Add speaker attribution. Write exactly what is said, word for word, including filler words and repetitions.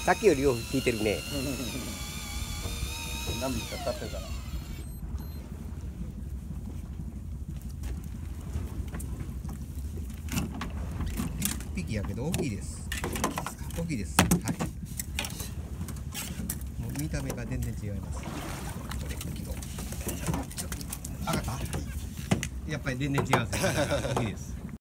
Speaker 1: さっきよりよく効いてるね。
Speaker 2: 何匹か使ってるかな。
Speaker 1: 一匹やけど大きいです。大きいです。はい。もう見た目が全然違います。これ大きいの。上がった。やっぱり全然違うんですよ。大きいです。